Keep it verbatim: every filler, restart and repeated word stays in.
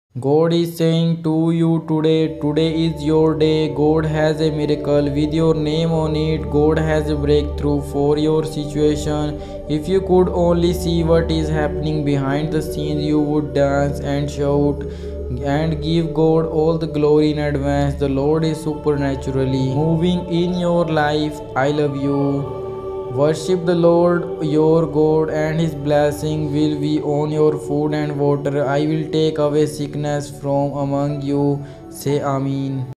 God is saying to you today, today is your day. God has a miracle with your name on it. God has a breakthrough for your situation. If you could only see what is happening behind the scenes, you would dance and shout and give God all the glory in advance. The Lord is supernaturally moving in your life. I love you. Worship the Lord your God, and His blessing will be on your food and water. I will take away sickness from among you. Say Amen.